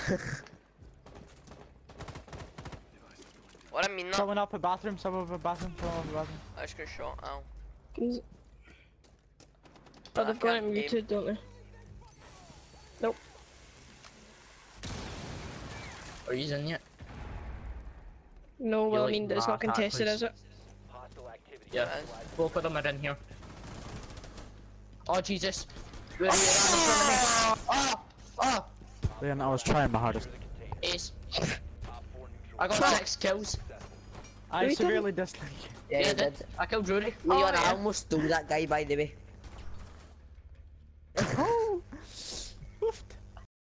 What I mean that? Someone up a bathroom, someone up a bathroom, someone up a bathroom. I just got shot, ow. Oh, they've got it muted, don't they? Nope. Are you in yet? No, well, I like mean, it's not rat contested, please. is it? Yeah. Both of them are in here. Oh Jesus! Where are you? Oh! Oh! Leon, I was trying my hardest. Ace. I got 6 kills. I severely dislike you. Yeah, you did. I killed Rudy. Leon, Oh, I yeah. almost stole that guy, by the way.